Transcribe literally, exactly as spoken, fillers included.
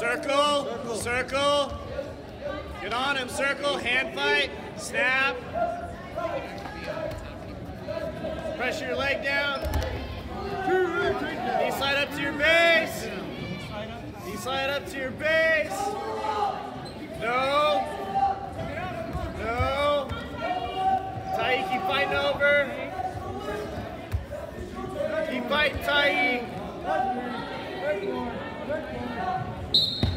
Circle, circle, circle. Get on him, circle, hand fight, snap. Pressure your leg down. Knee slide up to your base. Knee slide up to your base. No. No. Tai, keep fighting over. Keep fighting, Tai.